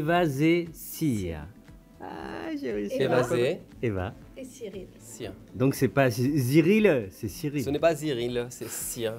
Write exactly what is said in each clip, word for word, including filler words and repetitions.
Eva, Zé, Cyr. Ah, j'ai réussi. Eva, Zé. Eva. Et Cyril. Cyr. Donc c'est pas Cyril, c'est Cyril. Ce n'est pas Cyril, c'est Cyr.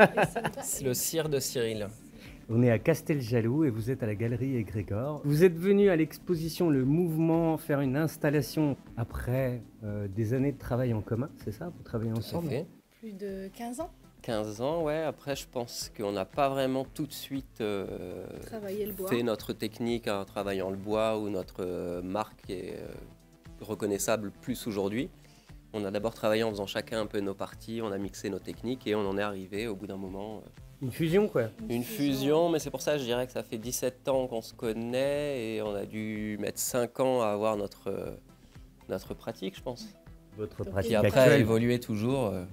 C'est le Cyr de Cyril. On est à Casteljaloux et vous êtes à la galerie Égrégore. Vous êtes venu à l'exposition Le Mouvement faire une installation après euh, des années de travail en commun, c'est ça? Vous travaillez ensemble? Fait. Plus de quinze ans. quinze ans, ouais. Après, je pense qu'on n'a pas vraiment tout de suite euh, le bois. fait notre technique en travaillant le bois ou notre euh, marque est euh, reconnaissable plus aujourd'hui. On a d'abord travaillé en faisant chacun un peu nos parties, on a mixé nos techniques et on en est arrivé au bout d'un moment. Euh, Une fusion quoi. Une, Une fusion, fusion, mais c'est pour ça que je dirais que ça fait dix-sept ans qu'on se connaît et on a dû mettre cinq ans à avoir notre, euh, notre pratique, je pense. Votre Donc, pratique qui après a évolué toujours. Euh,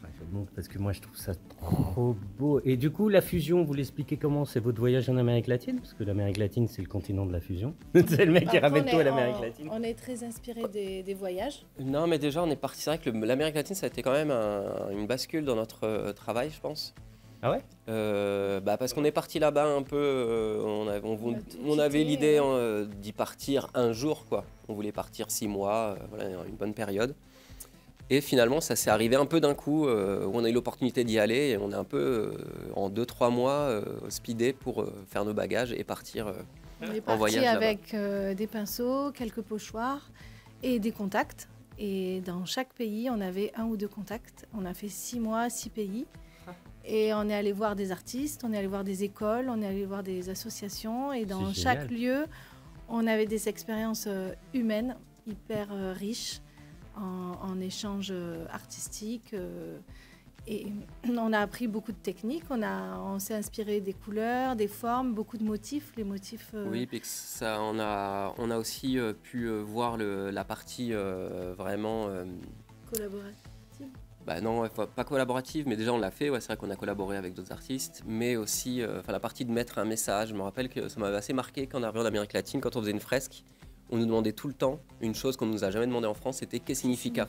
Parce que moi je trouve ça trop beau. Et du coup la fusion, vous l'expliquez comment? C'est votre voyage en Amérique latine? Parce que l'Amérique latine c'est le continent de la fusion. C'est le mec qui ramène tout à l'Amérique latine. On est très inspiré des, des voyages. Non mais déjà on est parti, c'est vrai que l'Amérique latine ça a été quand même un, une bascule dans notre euh, travail je pense. Ah ouais euh, bah Parce qu'on est parti là-bas un peu, euh, on, a, on, on, on avait l'idée euh, d'y partir un jour quoi. On voulait partir six mois, euh, voilà, une bonne période. Et finalement, ça s'est arrivé un peu d'un coup, euh, où on a eu l'opportunité d'y aller. Et on est un peu, euh, en deux trois mois, euh, speedé pour euh, faire nos bagages et partir euh, on est en voyage là-bas. avec euh, des pinceaux, quelques pochoirs et des contacts. Et dans chaque pays, on avait un ou deux contacts. On a fait six mois, six pays. Et on est allé voir des artistes, on est allé voir des écoles, on est allé voir des associations. Et dans chaque lieu, on avait des expériences euh, humaines hyper euh, riches. En, en échange artistique euh, et on a appris beaucoup de techniques, on, a, on s'est inspiré des couleurs, des formes, beaucoup de motifs, les motifs... Euh... Oui, puis ça, on, a, on a aussi euh, pu euh, voir le, la partie euh, vraiment... Euh... collaborative. Bah non, pas collaborative, mais déjà on l'a fait, ouais, c'est vrai qu'on a collaboré avec d'autres artistes, mais aussi euh, la partie de mettre un message. Je me rappelle que ça m'avait assez marqué quand on arrivait en Amérique latine, quand on faisait une fresque. On nous demandait tout le temps une chose qu'on ne nous a jamais demandé en France, c'était qu'est significa.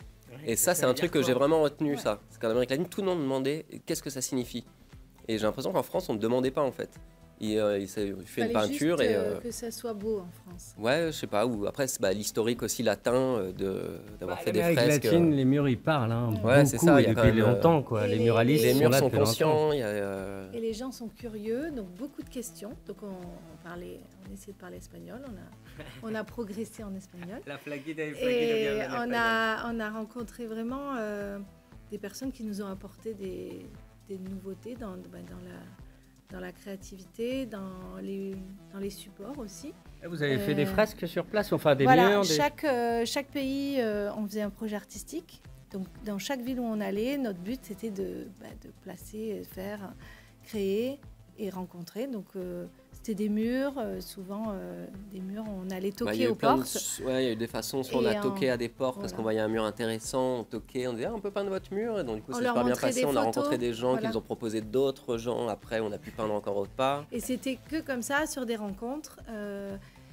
Et ça, c'est un truc que j'ai vraiment retenu, ouais. ça. C'est qu'en Amérique latine, tout le monde me demandait qu'est-ce que ça signifie. Et j'ai l'impression qu'en France, on ne demandait pas en fait. Il, euh, il, il fait une peinture juste, et... Euh, que ça soit beau en France. Ouais, je sais pas. Ou après, c'est bah, l'historique aussi latin de, d'avoir bah, fait des fresques. L'Amérique latine, les murs, ils parlent. Hein, ouais, c'est ça. Il y a depuis longtemps, quoi. Les, les muralistes les murs sont, sont conscients. Il y a, euh... Et les gens sont curieux, donc beaucoup de questions. Donc on, on parlait, on essayait de parler espagnol. On a, on a progressé en espagnol. La flaguida et Et on a, on a rencontré vraiment euh, des personnes qui nous ont apporté des, des nouveautés dans, bah, dans la dans la créativité, dans les, dans les supports aussi. Vous avez euh, fait des fresques sur place, enfin des voilà, murs des... chaque, euh, chaque pays, euh, on faisait un projet artistique. Donc, dans chaque ville où on allait, notre but, c'était de, bah, de placer, faire, créer et rencontrer. Donc, euh, c'était des murs, euh, souvent euh, des murs, on allait toquer bah, aux portes. De... Ouais, il y a eu des façons, soit on a toqué en... à des portes voilà. Parce qu'on voyait un mur intéressant, on toquait, on disait ah, on peut peindre votre mur. Et donc du coup, c'est super bien passé. On a rencontré des gens voilà. qui nous ont proposé d'autres gens. Après, on a pu peindre encore autre part. Et c'était que comme ça, sur des rencontres. Euh,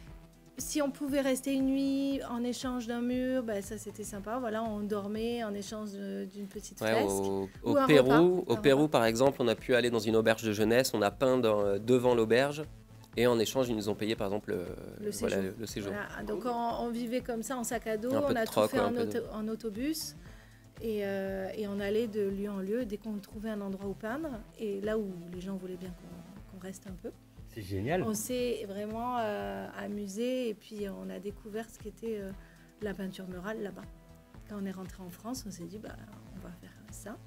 si on pouvait rester une nuit en échange d'un mur, bah, ça c'était sympa. Voilà, on dormait en échange d'une petite ouais, fresque. Au, au Pérou, repas, au Pérou repas. Par exemple, on a pu aller dans une auberge de jeunesse. On a peint dans, devant l'auberge. Et en échange, ils nous ont payé par exemple le, le voilà, séjour. Le séjour. Voilà. Donc on, on vivait comme ça en sac à dos, on a troc, tout fait ouais, en, auto, en autobus et, euh, et on allait de lieu en lieu dès qu'on trouvait un endroit où peindre et là où les gens voulaient bien qu'on, qu'on reste un peu. C'est génial. On s'est vraiment euh, amusé et puis on a découvert ce qu'était euh, la peinture murale là-bas. Quand on est rentré en France, on s'est dit bah, on va faire ça.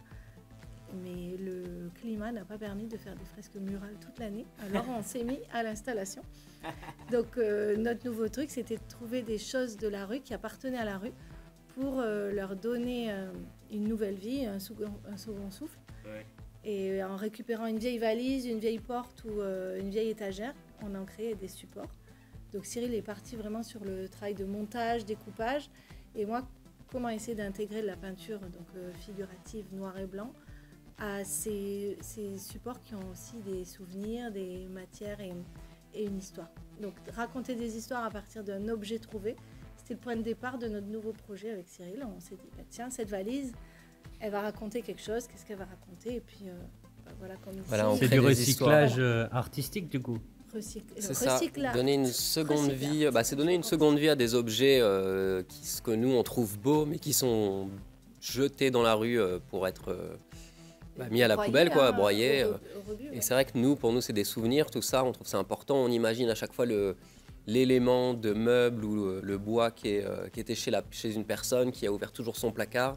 Mais le climat n'a pas permis de faire des fresques murales toute l'année. Alors on s'est mis à l'installation. Donc euh, notre nouveau truc, c'était de trouver des choses de la rue qui appartenaient à la rue pour euh, leur donner euh, une nouvelle vie, un second, un second souffle. Ouais. Et en récupérant une vieille valise, une vieille porte ou euh, une vieille étagère, on en créait des supports. Donc Cyril est parti vraiment sur le travail de montage, découpage. Et moi, comment essayer d'intégrer de la peinture donc, euh, figurative, noir et blanc, à ces, ces supports qui ont aussi des souvenirs, des matières et, et une histoire. Donc raconter des histoires à partir d'un objet trouvé, c'était le point de départ de notre nouveau projet avec Cyril. On s'est dit, bah, tiens, cette valise, elle va raconter quelque chose, qu'est-ce qu'elle va raconter? Et puis euh, bah, voilà, comme voilà, c'est du recyclage histoires. artistique du coup. Recycle, C'est ça, recyclage. donner une seconde Recyclage. vie, bah, c'est donner une seconde vie à des objets euh, qui, ce que nous on trouve beaux, mais qui sont jetés dans la rue euh, pour être euh, bah, mis à la Broyer, poubelle, quoi, hein, broyer. au- euh. au rebut, Et ouais. c'est vrai que nous, pour nous, c'est des souvenirs, tout ça, on trouve ça important. On imagine à chaque fois le, l'élément de meuble ou le, le bois qui, est, euh, qui était chez, la, chez une personne qui a ouvert toujours son placard.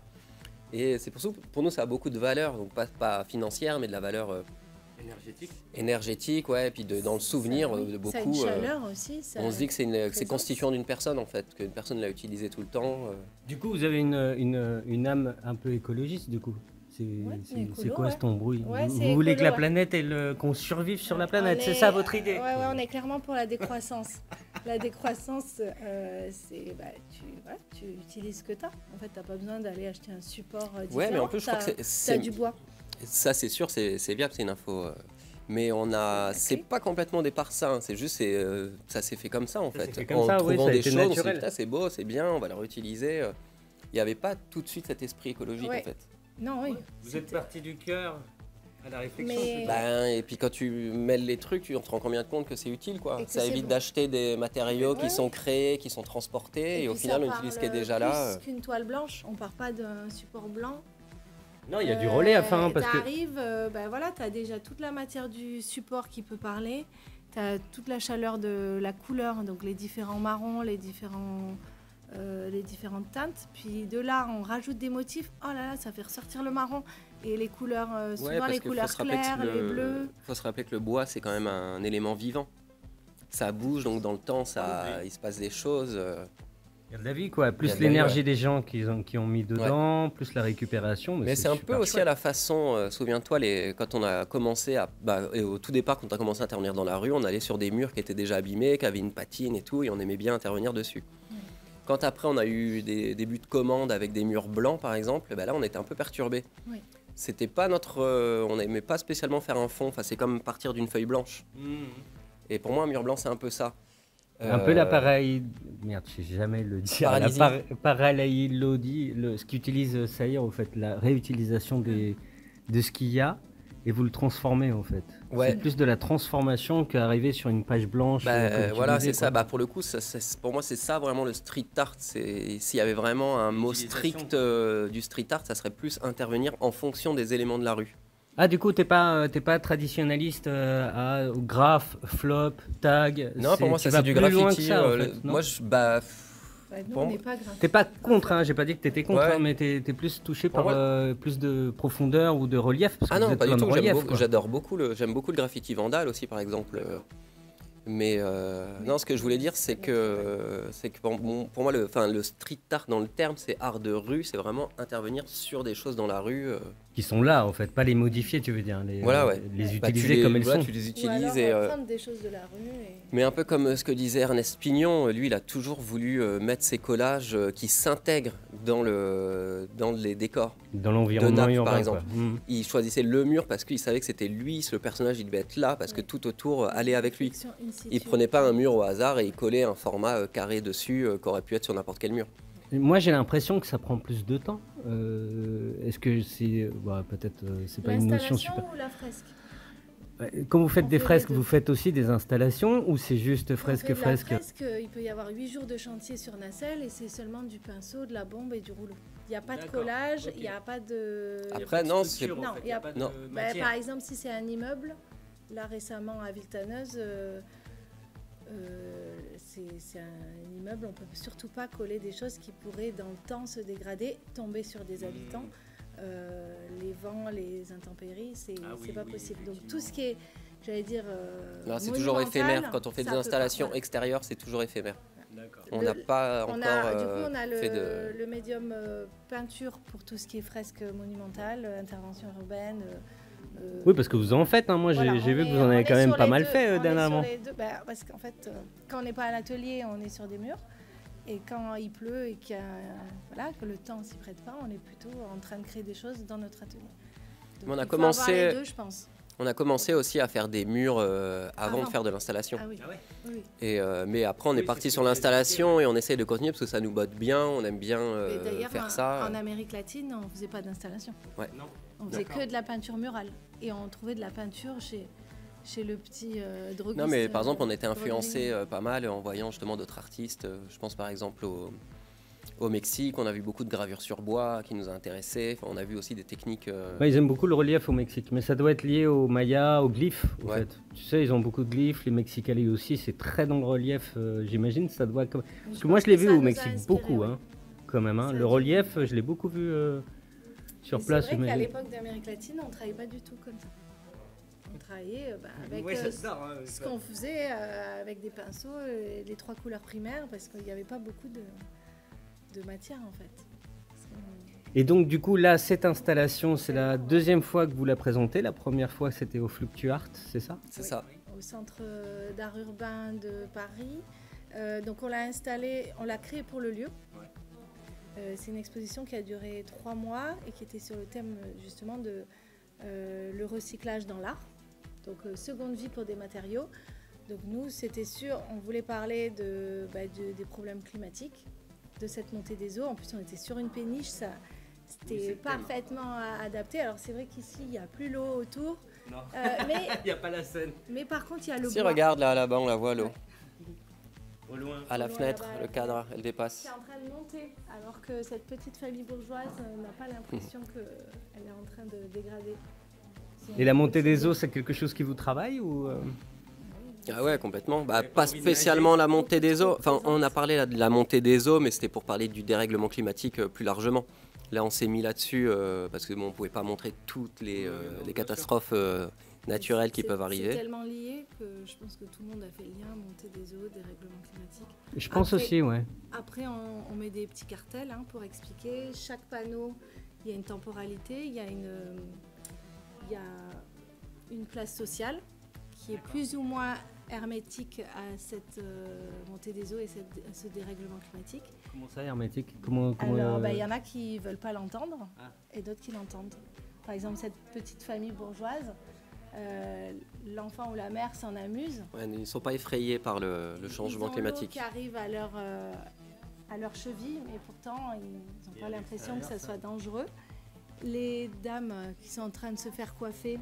Et c'est pour ça que pour nous, ça a beaucoup de valeur, donc pas, pas financière, mais de la valeur euh, Énergétique. énergétique, ouais, et puis de, dans le souvenir Ça, euh, oui, de ça a beaucoup. une euh, chaleur aussi. Ça... on se dit que c'est, une, que c'est présence. constituant d'une personne, en fait, qu'une personne l'a utilisé tout le temps. euh. Du coup, vous avez une, une, une âme un peu écologiste, du coup. C'est Ouais, c'est- écolo, c'est quoi ouais. ce ton bruit Ouais, Vous, c'est vous voulez écolo, que la ouais. planète, elle, euh, qu'on survive sur la On planète, c'est est- ça votre idée Ouais, ouais, on est clairement pour la décroissance. La décroissance, euh, c'est bah, tu, voilà, tu utilises ce que tu as. En fait, tu n'as pas besoin d'aller acheter un support euh, différent. Ouais, mais en plus, je crois que T'as- c'est- t'as c'est- du bois. Ça, c'est sûr, c'est, c'est viable, c'est une info. euh. Mais on a, c'est Ok. pas complètement des par ça, hein, c'est juste, c'est, euh, ça s'est fait comme ça, en Ça s'est fait. fait comme en ça, oui, trouvant ça a des été choses, on s'est dit, naturel. putain, c'est beau, c'est bien, on va le réutiliser. euh. Il n'y avait pas tout de suite cet esprit écologique, Ouais. en fait. Non, oui. Vous êtes c'était- parti du cœur à la réflexion. Mais- c'est ça Ben, et puis quand tu mêles les trucs, tu te rends bien compte que c'est utile, quoi. Et que Ça c'est évite bon. d'acheter des matériaux qui Ouais, sont ouais. créés, qui sont transportés, et, au puis final, ça on utilise ce qui est parle déjà là. plus qu'une toile blanche. On part pas d'un support blanc. Non, il y a du relais à faire, hein, parce tu que arrives, ben voilà, tu as déjà toute la matière du support qui peut parler. Tu as toute la chaleur de la couleur, donc les différents marrons, les, différents, euh, les différentes teintes. Puis de là, on rajoute des motifs. Oh là là, ça fait ressortir le marron. Et les couleurs, euh, souvent Ouais, parce les qu'il faut couleurs se rappeler que claires, le- les bleus. faut se rappeler que le bois, c'est quand même un élément vivant. Ça bouge, donc dans le temps, ça, Oui. il se passe des choses. euh. il y a de la vie, quoi. Il y Plus a de la vie, l'énergie des gens qui ont, qui ont mis dedans, plus la récupération. Mais c'est un peu super aussi chouette. à la façon, euh, souviens-toi, les, quand on a commencé à, bah, et au tout départ, quand on a commencé à intervenir dans la rue, on allait sur des murs qui étaient déjà abîmés, qui avaient une patine et tout, et on aimait bien intervenir dessus. Ouais. Quand après on a eu des débuts de commande avec des murs blancs, par exemple, bah là on était un peu perturbé. Oui. C'était pas notre, euh, on n'aimait pas spécialement faire un fond. Enfin, c'est comme partir d'une feuille blanche. Mmh. Et pour moi, un mur blanc, c'est un peu ça. Un peu Euh, l'appareil. Merde, je sais jamais le dire. Paralysie. L'appareillodie, le ce qu'utilise Saïr, au fait, la réutilisation des, de ce qu'il y a, et vous le transformez, en fait. Ouais. C'est plus de la transformation qu'arriver sur une page blanche. Bah, euh, comme euh, tu voilà, disais, c'est quoi. ça. Bah, pour le coup, ça, c'est- pour moi, c'est ça vraiment le street art. C'est- S'il y avait vraiment un mot L'utilisation, strict euh, du street art, ça serait plus intervenir en fonction des éléments de la rue. Ah, du coup, t'es pas, euh, t'es pas traditionnaliste euh, à graphe, flop, tag. Non, pour moi, tu ça vas c'est du plus loin que graffiti. ça, en euh, fait, le- non moi, je, bah, Ouais, nous, Pour on moi- n'est pas grave. T'es pas contre, hein, j'ai pas dit que t'étais contre, Ouais. hein, mais t'es t'es plus touché Pour par moi- euh, plus de profondeur ou de relief. Parce que ah vous non, êtes pas du plein de tout. J'aime relief, beaucoup- quoi. J'adore beaucoup le, j'aime beaucoup le graffiti vandal aussi, par exemple. euh, Mais euh, non, ce que je voulais dire, c'est que, c'est que pour, mon- pour moi, le, enfin, le street art dans le terme, c'est art de rue, c'est vraiment intervenir sur des choses dans la rue. euh. Qui sont là, en fait, pas les modifier, tu veux dire. Les, Voilà, ouais. Les Bah, tu utiliser les- comme elles voilà, sont. tu les Ou utilises alors et. euh, euh, prendre des choses de la rue. Et... Mais un peu comme euh, ce que disait Ernest Pignon, euh, lui, il a toujours voulu euh, mettre ses collages euh, qui s'intègrent dans, le, dans les décors. Dans l'environnement Naples, urbain, par quoi. exemple. Mm. Il choisissait le mur parce qu'il savait que c'était lui, le personnage, il devait être là, parce que Ouais. tout autour euh, allait avec lui. Réflexion in situ. Il prenait pas un mur au hasard et il collait un format euh, carré dessus euh, qui aurait pu être sur n'importe quel mur. Moi, j'ai l'impression que ça prend plus de temps. Euh, Est-ce que c'est. Bah, peut-être, euh, c'est pas une notion L'installation super. ou la fresque? Ouais, Quand vous faites On des fait fresques, les deux. vous faites aussi des installations ou c'est juste On fresque, fait de la fresque fresque, il peut y avoir huit jours de chantier sur nacelle et c'est seulement du pinceau, de la bombe et du rouleau. Il n'y a pas de D'accord, collage, ok. il n'y a pas de... Après, non, c'est- Non, il y a pas de non. Bah, matière. par exemple, si c'est un immeuble, là récemment à Villetaneuse, euh, euh, c'est c'est un immeuble, on ne peut surtout pas coller des choses qui pourraient dans le temps se dégrader, tomber sur des habitants. Euh, les vents, les intempéries, c'est Ah oui, c'est pas oui, possible. Donc effectivement. tout ce qui est, j'allais dire, euh, Non, c'est toujours monumental, éphémère. Quand on fait des ça peut pas, installations voilà. extérieures, c'est toujours éphémère. D'accord. On Le- n'a pas On encore a, du euh, coup, on a le, fait de... le médium euh, peinture pour tout ce qui est fresque monumentale, euh, intervention urbaine. euh, euh, Oui, parce que vous en faites. Hein. Moi, j'ai voilà, j'ai on vu que est- vous en on avez est quand même sur pas les mal deux, fait euh, on est sur dernièrement. les deux, bah, parce qu'en fait, euh, quand on n'est pas à l'atelier, on est sur des murs. Et quand il pleut et qu'il y a, voilà, que le temps s'y prête pas, on est plutôt en train de créer des choses dans notre atelier. Donc, On a il faut commencé- avoir les deux, je pense. On a commencé aussi à faire des murs euh, avant, Avant. de faire de l'installation. Ah oui. Ah ouais. oui, oui. Et, euh, mais après, on Oui, est c'est parti ce sur que tu as l'installation et on essaye de continuer parce que ça nous botte bien, on aime bien Et euh, d'ailleurs, faire en, ça. en Amérique latine, on faisait pas d'installation. Ouais. Non. On faisait D'accord. que de la peinture murale. Et on trouvait de la peinture chez chez le petit euh, droguiste. Non, mais par exemple, on euh, était influencé Brodling. euh, pas mal en voyant justement d'autres artistes. Euh, Je pense par exemple au, au Mexique, on a vu beaucoup de gravures sur bois qui nous a intéressés. Enfin, on a vu aussi des techniques. euh, Ouais, ils aiment beaucoup le relief au Mexique, mais ça doit être lié aux Mayas, aux glyphes, en Ouais. fait. Tu sais, ils ont beaucoup de glyphes, les Mexicali aussi, c'est très dans le relief, euh, j'imagine, ça doit... comme- Parce que moi, je l'ai vu ça au nous a Mexique, inspiré, beaucoup, ouais. hein, quand même. Hein. Ça Le a dû- relief, je l'ai beaucoup vu euh, sur Mais place, c'est vrai qu'à j'imagine. l'époque d'Amérique latine, on ne travaillait pas du tout comme ça. On travaillait euh, bah, avec euh, hein, ce qu'on faisait euh, avec des pinceaux, et les trois couleurs primaires, parce qu'il n'y avait pas beaucoup de, de matière en fait. Parce que- Et donc, du coup, là, cette installation, c'est la deuxième fois que vous la présentez. La première fois, c'était au Fluctuart, c'est ça? C'est Oui. ça. Au centre d'art urbain de Paris. Euh, donc on l'a installé, on l'a créé pour le lieu. Euh, c'est une exposition qui a duré trois mois et qui était sur le thème justement de euh, le recyclage dans l'art. Donc euh, seconde vie pour des matériaux. Donc nous, c'était sûr, on voulait parler de, bah, de- des problèmes climatiques, de cette montée des eaux. En plus, on était sur une péniche, ça, c'était parfaitement a- adapté. Alors c'est vrai qu'ici, il n'y a plus l'eau autour. Non. Euh, mais, Il n'y a pas la scène. mais par contre, il y a le Si, bois regarde là, là-bas, on la voit l'eau. Ouais. Au loin. À la Au loin, fenêtre, là-bas, à le la cadre, elle qui dépasse. est en train de monter, alors que cette petite famille bourgeoise euh, n'a pas l'impression qu'elle est en train de dégrader. Son Et la montée des quotidien. eaux, c'est quelque chose qui vous travaille ou euh Ah ouais, complètement. Bah, Avez pas pas envie spécialement la montée des eaux. Enfin, Présente. on a parlé là, de la montée des eaux, mais c'était pour parler du dérèglement climatique euh, plus largement. Là, on s'est mis là-dessus euh, parce que bon, on pouvait pas montrer toutes les, euh, non, les bien catastrophes euh, naturelles qui C'est- peuvent C'est arriver. tellement lié que je pense que tout le monde a fait le lien, montée des eaux, dérèglement climatique. Je pense Après- aussi, ouais. Après, on, on met des petits cartels hein, pour expliquer. Chaque panneau, il y a une temporalité, il y a une, euh, il y a une place sociale qui est plus ou moins hermétique à cette euh, montée des eaux et cette- à ce dérèglement climatique. Comment ça, hermétique? Comment, comment, Alors, euh, bah, il y en a qui veulent pas l'entendre Ah. et d'autres qui l'entendent. Par exemple, cette petite famille bourgeoise, euh, l'enfant ou la mère s'en amuse. Ouais, ils ne sont pas effrayés par le, le changement Ils ont climatique. l'eau qui arrive à leur, euh, à leur cheville, mais pourtant, ils n'ont pas l'impression que ça soit dangereux. Les dames qui sont en train de se faire coiffer,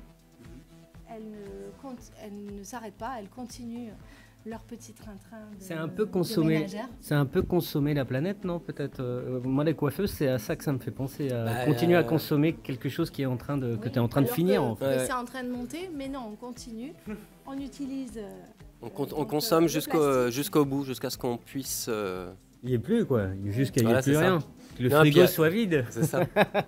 elles ne, compte- elles ne s'arrêtent pas, elles continuent leur petit train-train de C'est un peu de consommer, ménagères. c'est un peu consommer la planète, non? Peut-être. euh, moi, les coiffeuses, c'est à ça que ça me fait penser, à Bah, continuer à euh, consommer quelque chose qui est en train de, que Oui, tu es en train de alors finir. que- En fait. que fait. C'est en train de monter, mais non, on continue. On utilise. euh, On, con- donc, on euh, consomme le jusqu'au plastique. jusqu'au bout, jusqu'à ce qu'on puisse. euh, Il n'y est plus, quoi. Il y a juste qu'il n'y Voilà, ait plus c'est ça. rien. Que le Non, frigo puis, euh, soit vide. C'est ça.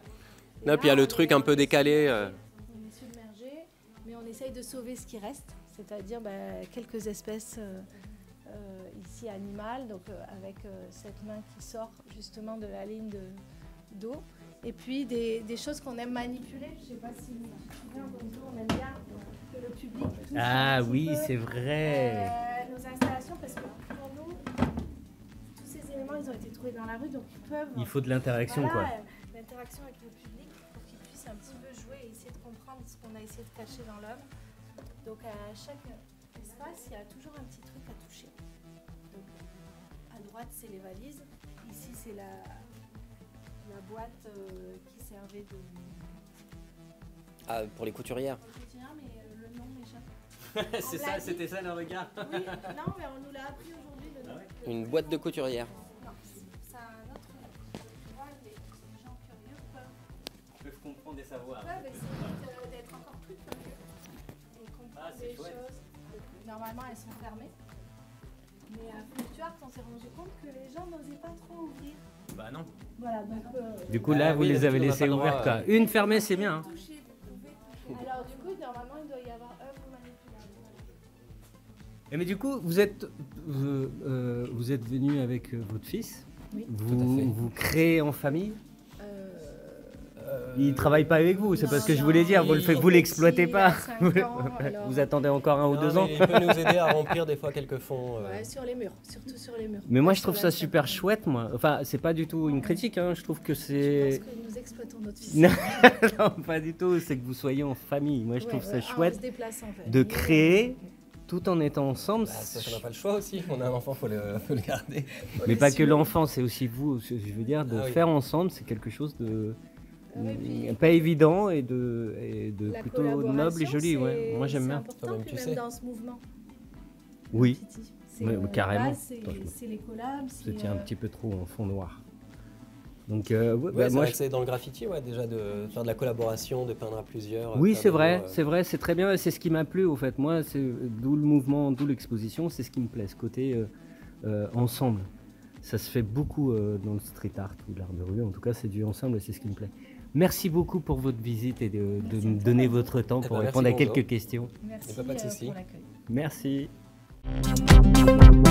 Et Non, puis il y a là, le on truc est- un peu on est décalé, submergé, euh. On est submergé, mais on essaye de sauver ce qui reste, c'est-à-dire bah, quelques espèces euh, euh, ici animales, donc euh, avec euh, cette main qui sort justement de la ligne de- d'eau. Et puis des, des choses qu'on aime manipuler. Je ne sais pas si vous vous souvenez, bonjour, on aime bien que le public touche Ah un petit oui, peu, c'est vrai. euh, nos installations, parce que pour nous, tous ces éléments, ils ont été trouvés dans la rue, donc ils peuvent... Il faut de l'interaction, Voilà, quoi. euh, l'interaction avec le public pour qu'ils puissent un petit peu jouer et essayer de comprendre ce qu'on a essayé de cacher dans l'œuvre. Donc à chaque espace, il y a toujours un petit truc à toucher. Donc, à droite, c'est les valises. Ici, c'est la, la boîte euh, qui servait de... Ah, pour les couturières. Je me souviens, mais euh, le nom m'échappe. C'est On ça, l'a dit. c'était ça le regard. Oui, non, mais on nous l'a appris aujourd'hui. Le nom. Une boîte de couturière. Non, c'est un autre nom. Tu vois, les, les gens curieux peuvent Ils peuvent comprendre et savoir. peuvent essayer de- d'être encore plus curieux et comprendre Ah, c'est des chouette. choses. Normalement, elles sont fermées. Mais à Fluctuart, on s'est rendu compte que les gens n'osaient pas trop ouvrir. Bah non. Voilà, donc. euh, Du coup, Ah là, vous oui, les avez d'habitude, on n'a laissées pas le droit, ouvertes, quoi. euh. Une fermée, c'est bien. hein. toucher, vous pouvez toucher. Alors, du coup, normalement, il doit y avoir œuvre manipulable. Et mais du coup, vous êtes, vous, euh, vous êtes venu avec euh, votre fils. Oui. Vous, Tout à fait. vous créez en famille. Euh, Il travaille pas avec vous, c'est pas non, ce que je non, voulais dire. Vous le il faites, est vous l'exploitez petit, pas. il a cinq ans, alors- Vous attendez encore un ou deux ans. Il peut nous aider à remplir des fois quelques fonds. euh. Ouais, sur les murs, surtout sur les murs. Mais moi, Pas je sur trouve la ça scène. super chouette, moi. Enfin, c'est pas du tout une critique, hein. Je trouve que Je c'est. pense que nous exploitons notre fils. Non, non, pas du tout. C'est que vous soyez en famille. Moi, je Ouais, trouve ouais. ça Ah, on se chouette déplace en fait. de créer tout en étant ensemble. Bah, ça, on n'a pas le choix aussi. On a un enfant, faut le, faut le garder. Mais pas que l'enfant, c'est aussi vous. Je veux dire, de Ah oui. faire ensemble, c'est quelque chose de. Ouais, puis- pas évident et de, et de La plutôt noble et collaboration, joli. Ouais. c'est- Moi j'aime c'est bien. important, Toi-même, puis tu même sais. dans ce mouvement. Oui, Titi. C'est, Ouais, euh, carrément. là, C'est Franchement. c'est les collabs. vous c'est, étiez un euh, petit peu trop en fond noir. Donc euh, ouais, Ouais, bah, c'est moi vrai je- que c'est dans le graffiti, ouais, déjà de faire de la collaboration, de peindre à plusieurs. Oui, faire c'est des vrai, mots, euh, c'est vrai, c'est très bien. C'est ce qui m'a plu au fait. Moi, c'est d'où le mouvement, d'où l'exposition, c'est ce qui me plaît, ce côté euh, euh, ensemble. Ça se fait beaucoup euh, dans le street art ou l'art de rue. En tout cas, c'est du ensemble et c'est ce qui me plaît. Merci beaucoup pour votre visite et de, de Merci à me toi, donner Vincent. votre temps Eh pour ben, répondre à merci, Bonzo. quelques questions. Merci pas de euh, souci. pour l'accueil. Merci.